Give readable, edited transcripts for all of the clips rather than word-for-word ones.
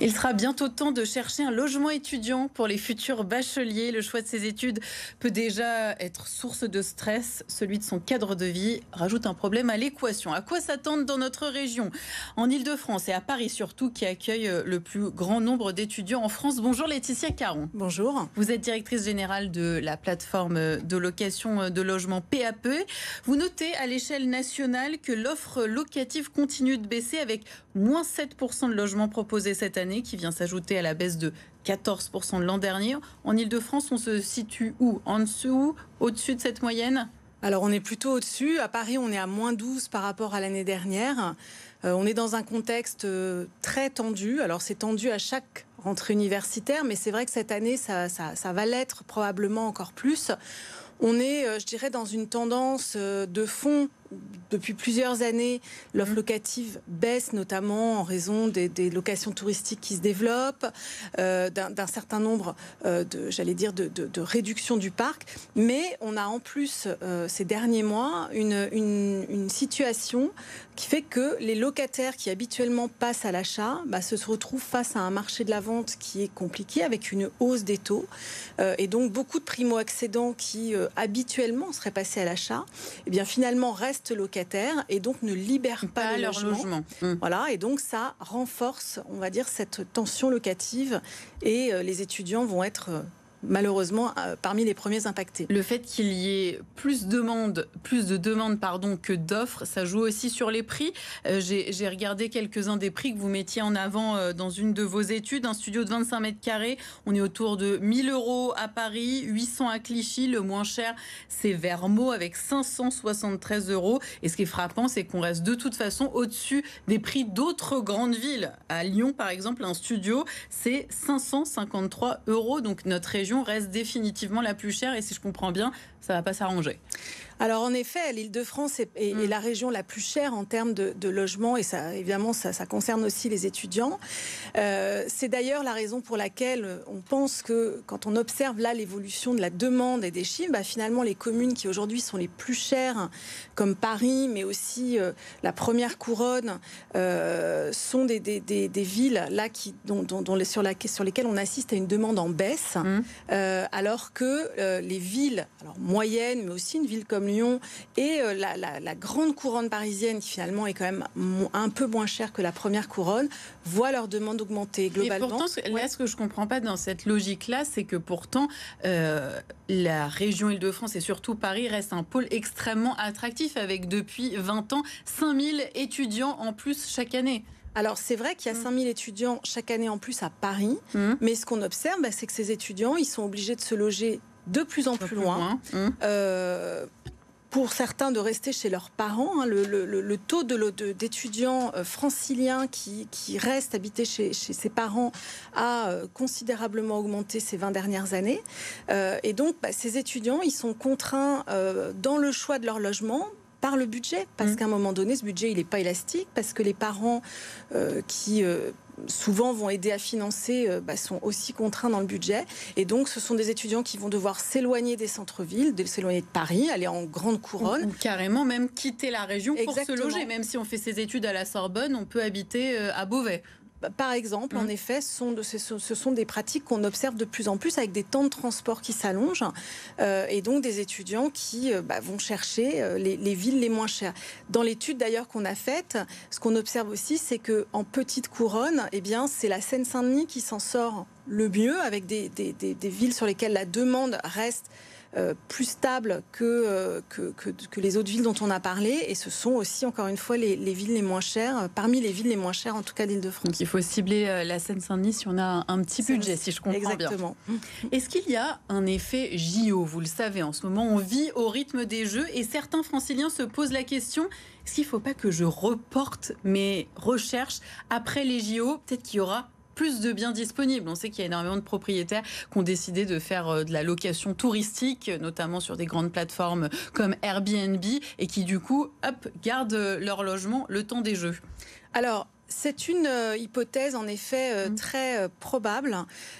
Il sera bientôt temps de chercher un logement étudiant pour les futurs bacheliers. Le choix de ces études peut déjà être source de stress. Celui de son cadre de vie rajoute un problème à l'équation. À quoi s'attendre dans notre région, en Ile-de-France et à Paris surtout, qui accueille le plus grand nombre d'étudiants en France? Bonjour Laetitia Caron. Bonjour. Vous êtes directrice générale de la plateforme de location de logements PAP. Vous notez à l'échelle nationale que l'offre locative continue de baisser avec moins 7% de logements proposés cette année, qui vient s'ajouter à la baisse de 14% de l'an dernier. En Ile-de-France, on se situe où? En dessous, au-dessus de cette moyenne? Alors on est plutôt au-dessus. À Paris, on est à moins 12 par rapport à l'année dernière. On est dans un contexte très tendu. Alors c'est tendu à chaque rentrée universitaire, mais c'est vrai que cette année, ça va l'être probablement encore plus. On est, je dirais, dans une tendance de fond. Depuis plusieurs années, l'offre locative baisse, notamment en raison des locations touristiques qui se développent, d'un certain nombre de réduction du parc. Mais on a en plus, ces derniers mois, une situation qui fait que les locataires qui habituellement passent à l'achat se retrouvent face à un marché de la vente qui est compliqué, avec une hausse des taux. Et donc, beaucoup de primo-accédants qui, habituellement, seraient passés à l'achat, eh bien, finalement, restent locataires et donc ne libèrent pas leur logement. Voilà, et donc ça renforce, on va dire, cette tension locative et les étudiants vont être malheureusement parmi les premiers impactés. Le fait qu'il y ait plus de demandes que d'offres, ça joue aussi sur les prix. J'ai regardé quelques-uns des prix que vous mettiez en avant dans une de vos études. Un studio de 25 mètres carrés, on est autour de 1 000 € à Paris, 800 à Clichy. Le moins cher, c'est Vermaux avec 573 €. Et ce qui est frappant, c'est qu'on reste de toute façon au-dessus des prix d'autres grandes villes. À Lyon, par exemple, un studio, c'est 553 €. Donc notre région reste définitivement la plus chère et si je comprends bien, ça ne va pas s'arranger. Alors en effet, l'Île-de-France est la région la plus chère en termes de logement et ça, évidemment, ça concerne aussi les étudiants. C'est d'ailleurs la raison pour laquelle on pense que quand on observe là l'évolution de la demande et des chiffres, finalement les communes qui aujourd'hui sont les plus chères, comme Paris, mais aussi la première couronne, sont des villes là sur lesquelles on assiste à une demande en baisse, alors que les villes moyennes, mais aussi une ville comme Lyon et la grande couronne parisienne, qui finalement est quand même un peu moins chère que la première couronne, voient leur demande augmenter globalement. Et pourtant, là, ce que je ne comprends pas dans cette logique-là, c'est que pourtant, la région Île-de-France et surtout Paris reste un pôle extrêmement attractif, avec depuis 20 ans 5 000 étudiants en plus chaque année. Alors c'est vrai qu'il y a 5 000 étudiants chaque année en plus à Paris, mais ce qu'on observe, c'est que ces étudiants, ils sont obligés de se loger de plus en plus loin. Pour certains, de rester chez leurs parents. Le taux d'étudiants franciliens qui restent habités chez ses parents a considérablement augmenté ces 20 dernières années. Et donc, ces étudiants, ils sont contraints dans le choix de leur logement par le budget, parce qu'à un moment donné, ce budget, il n'est pas élastique, parce que les parents qui souvent vont aider à financer, sont aussi contraints dans le budget. Et donc, ce sont des étudiants qui vont devoir s'éloigner des centres-villes, s'éloigner de Paris, aller en grande couronne. Ou carrément même quitter la région pour Exactement. se loger. Même si on fait ses études à la Sorbonne, on peut habiter à Beauvais. Par exemple, en effet, ce sont des pratiques qu'on observe de plus en plus, avec des temps de transport qui s'allongent et donc des étudiants qui vont chercher les villes les moins chères. Dans l'étude d'ailleurs qu'on a faite, ce qu'on observe aussi, c'est qu'en petite couronne, c'est la Seine-Saint-Denis qui s'en sort le mieux, avec des villes sur lesquelles la demande reste plus stable que les autres villes dont on a parlé, et ce sont aussi, encore une fois, les villes les moins chères, parmi les villes les moins chères en tout cas d'Île-de-France. Donc il faut cibler la Seine-Saint-Denis si on a un petit budget, si je comprends Exactement. bien. Est-ce qu'il y a un effet JO? Vous le savez, en ce moment on vit au rythme des Jeux et certains franciliens se posent la question: est-ce qu'il ne faut pas que je reporte mes recherches après les JO? Peut-être qu'il y aura plus de biens disponibles. On sait qu'il y a énormément de propriétaires qui ont décidé de faire de la location touristique, notamment sur des grandes plateformes comme Airbnb, et qui du coup, gardent leur logement le temps des Jeux. Alors, c'est une hypothèse en effet très probable.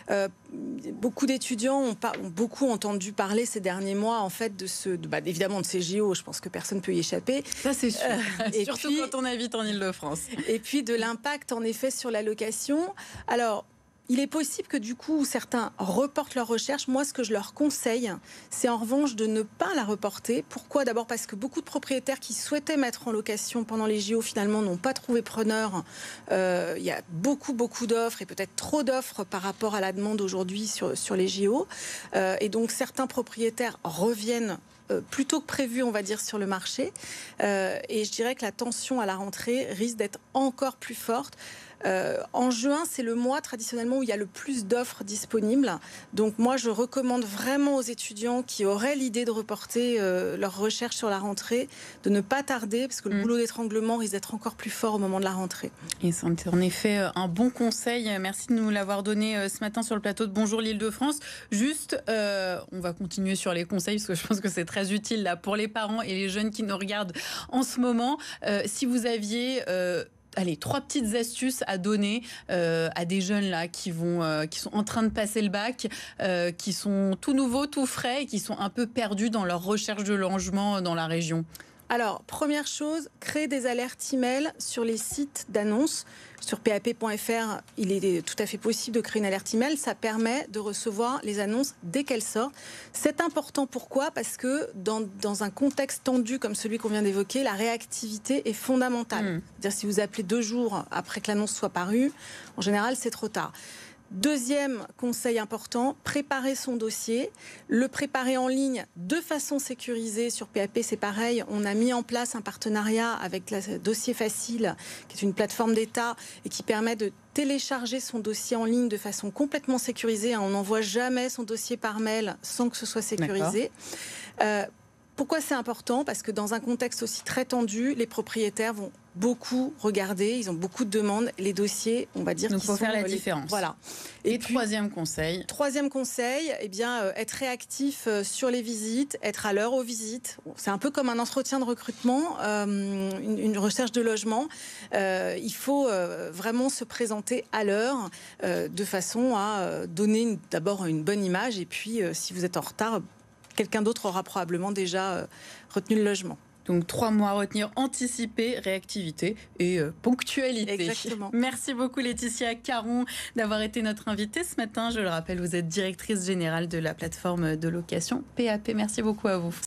Beaucoup d'étudiants ont beaucoup entendu parler ces derniers mois en fait évidemment de ces JO. Je pense que personne ne peut y échapper. Ça c'est sûr. Surtout puis, quand on habite en Île-de-France. Et puis de l'impact en effet sur la location. Alors, il est possible que du coup certains reportent leur recherche. Moi, ce que je leur conseille, c'est en revanche de ne pas la reporter. Pourquoi ? D'abord parce que beaucoup de propriétaires qui souhaitaient mettre en location pendant les JO finalement n'ont pas trouvé preneur. Il y a beaucoup d'offres et peut-être trop d'offres par rapport à la demande aujourd'hui sur les JO. Et donc certains propriétaires reviennent plus tôt que prévu, on va dire, sur le marché. Et je dirais que la tension à la rentrée risque d'être encore plus forte. En juin, c'est le mois traditionnellement où il y a le plus d'offres disponibles. Donc moi, je recommande vraiment aux étudiants qui auraient l'idée de reporter leur recherche sur la rentrée de ne pas tarder, parce que le boulot d'étranglement risque d'être encore plus fort au moment de la rentrée. Et c'est en effet un bon conseil. Merci de nous l'avoir donné ce matin sur le plateau de Bonjour l'Île-de-France. Juste, on va continuer sur les conseils, parce que je pense que c'est très utile là, pour les parents et les jeunes qui nous regardent en ce moment. Si vous aviez... Allez, 3 petites astuces à donner à des jeunes là qui sont en train de passer le bac, qui sont tout nouveaux, tout frais et qui sont un peu perdus dans leur recherche de logement dans la région. Alors, première chose, créer des alertes email sur les sites d'annonces. Sur pap.fr, il est tout à fait possible de créer une alerte email. Ça permet de recevoir les annonces dès qu'elles sortent. C'est important, pourquoi ? Parce que dans un contexte tendu comme celui qu'on vient d'évoquer, la réactivité est fondamentale. C'est-à-dire, si vous appelez 2 jours après que l'annonce soit parue, en général, c'est trop tard. Deuxième conseil important, préparer son dossier, le préparer en ligne de façon sécurisée. Sur PAP, c'est pareil, on a mis en place un partenariat avec la Dossier Facile, qui est une plateforme d'État et qui permet de télécharger son dossier en ligne de façon complètement sécurisée. On n'envoie jamais son dossier par mail sans que ce soit sécurisé. Pourquoi c'est important ? Parce que dans un contexte aussi très tendu, les propriétaires vont beaucoup regarder, ils ont beaucoup de demandes, les dossiers, on va dire, donc il faut faire la différence. Voilà. Et puis, troisième conseil, eh bien, être réactif sur les visites, être à l'heure aux visites. C'est un peu comme un entretien de recrutement, une recherche de logement. Il faut vraiment se présenter à l'heure, de façon à donner d'abord une bonne image, et puis si vous êtes en retard, quelqu'un d'autre aura probablement déjà retenu le logement. Donc 3 mois à retenir: anticiper, réactivité et ponctualité. Exactement. Merci beaucoup Laetitia Caron d'avoir été notre invitée ce matin. Je le rappelle, vous êtes directrice générale de la plateforme de location PAP. Merci beaucoup à vous.